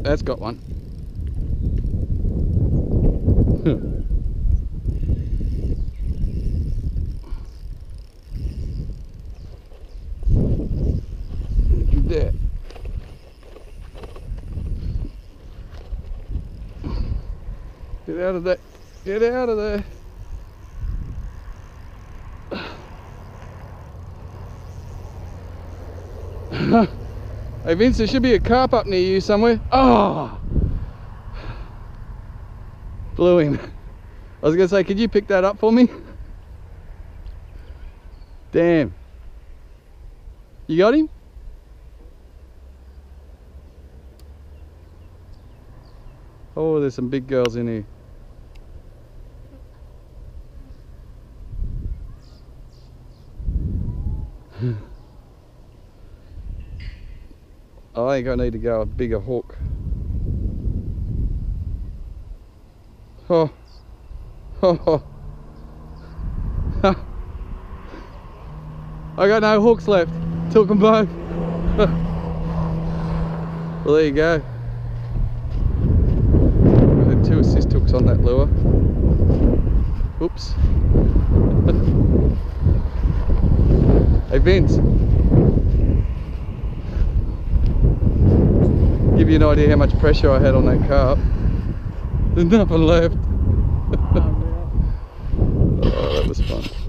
that's got one. There. Get out of there. Get out of there. Hey Vince, there should be a carp up near you somewhere. Oh! Blew him. I was going to say, could you pick that up for me? Damn. You got him? Oh, there's some big girls in here. I think I need to go a bigger hook. Oh. Oh. I got no hooks left. Took them both. Well, there you go. I had 2 assist hooks on that lure. Oops. Hey Vince. Give you an idea how much pressure I had on that carp. There's nothing left. Oh, that was fun.